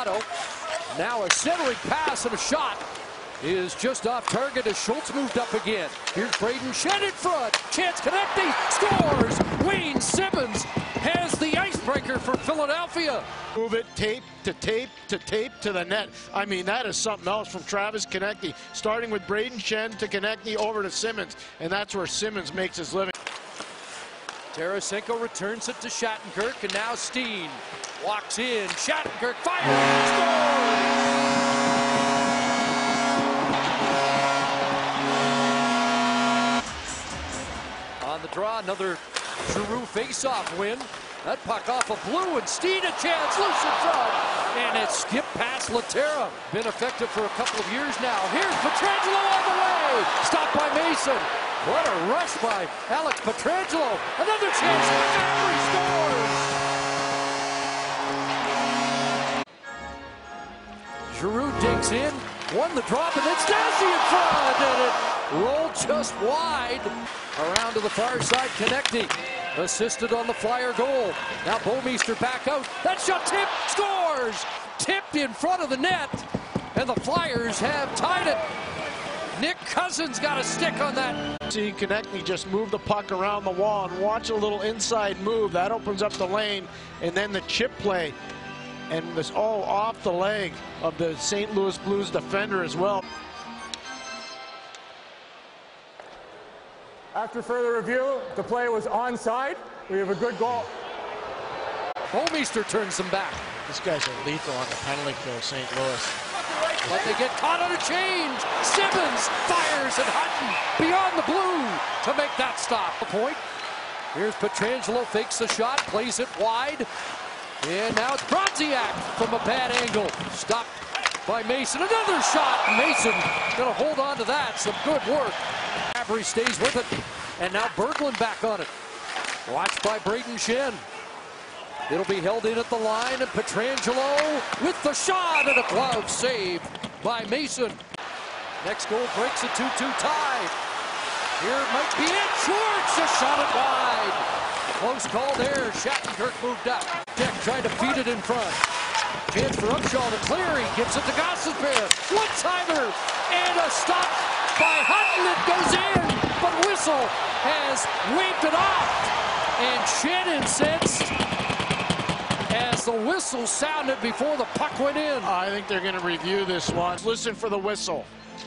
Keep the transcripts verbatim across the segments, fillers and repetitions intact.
Now a centering pass and a shot is just off target as Schultz moved up again. Here's Braden Shen in front. Chance connecting. Scores. Wayne Simmonds has the icebreaker for Philadelphia. Move it tape to tape to tape to the net. I mean, that is something else from Travis Konecny. Starting with Braden Shen to Konecny over to Simmonds. And that's where Simmonds makes his living. Tarasenko returns it to Shattenkirk, and now Steen walks in. Shattenkirk fires. Scores! On the draw, another Giroux face-off win. That puck off a blue, and Steen a chance, loose in front. And it skipped past Laterra. Been effective for a couple of years now. Here's Pietrangelo all the way. Stopped by Mason. What a rush by Alex Pietrangelo. Another chance. Fabbri scores. Giroux digs in. Won the drop, and then Stasi in front. And it rolled just wide. Around to the far side, Konecny. Assisted on the Flyer goal. Now Bouwmeester back out. That shot tipped. Scores. Tipped in front of the net. And the Flyers have tied it. Nick Cousins got a stick on that. See Konecny just move the puck around the wall and watch a little inside move. That opens up the lane. And then the chip play. And this all off the leg of the Saint Louis Blues defender as well. After further review, the play was onside. We have a good goal. Bouwmeester turns them back. These guys are lethal on the penalty kill, Saint Louis. But they get caught on a change. Simmonds fires and Hutton beyond the blue to make that stop. The point. Here's Pietrangelo, fakes the shot, plays it wide. And now it's Bronziak from a bad angle. Stopped by Mason. Another shot. Mason gonna hold on to that. Some good work. Fabbri stays with it. And now Berglund back on it. Watched by Braden Shen. It'll be held in at the line, and Pietrangelo with the shot, and a glove saved by Mason. Next goal breaks a two two tie. Here might be it. Schwartz just shot it wide. Close call there. Shattenkirk moved up. Deck tried to feed it in front. Chance for Upshall to clear. He gives it to Gostisbehere. One-timer and a stop by Hutton. It goes in, but Whistle has waved it off. And Shannon sensed as the whistle sounded before the puck went in. I think they're going to review this one. Listen for the whistle.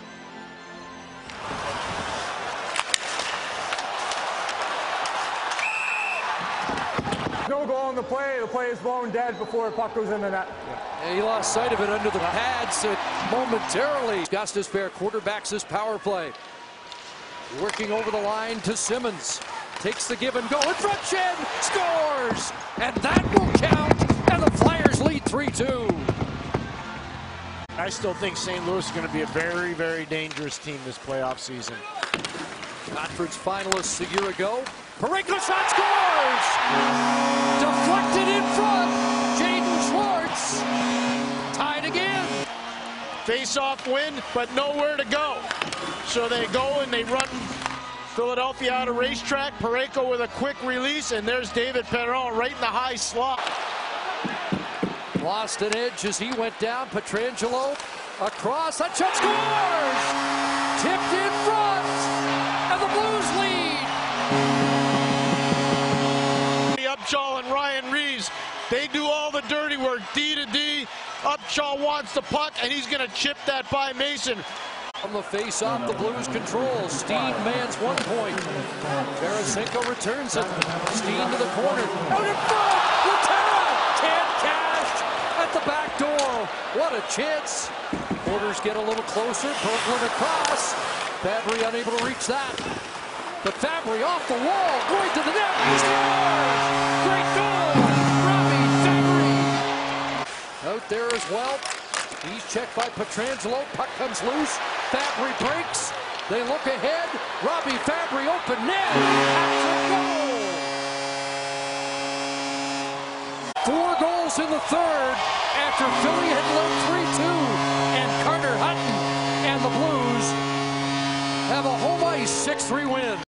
No goal in the play. The play is blown dead before the puck goes in the net. And he lost sight of it under the pads uh, momentarily. Gostisbehere quarterbacks his power play. Working over the line to Simmonds. Takes the give and go in front. Shen scores, and that will count. And the Flyers lead three two. I still think Saint Louis is going to be a very, very dangerous team this playoff season. Conference finalists a year ago. Parayko shot scores! Deflected in front. Jaden Schwartz tied again. Face-off win, but nowhere to go. So they go and they run Philadelphia out of racetrack. Parayko with a quick release, and there's David Perron right in the high slot. Lost an edge as he went down. Pietrangelo across. That shot scores! Tipped in front, and the Blues lead. Upshall and Ryan Reeves, they do all the dirty work. D to D. Upshall wants the puck, and he's going to chip that by Mason. On the face-off, the Blues control. Steen mans one point. Tarasenko returns it. Steen to the corner. Out in front! Laterra can't cash at the back door. What a chance. Orders get a little closer. Berglund across. Fabbri unable to reach that. But Fabbri off the wall, going to the net. Scores! Great goal! Robby Fabbri out there as well. He's checked by Pietrangelo. Puck comes loose. Fabbri breaks. They look ahead. Robby Fabbri open net. Hat-trick goal. Four goals in the third after Philly had led three two. And Carter Hutton and the Blues have a home ice six three win.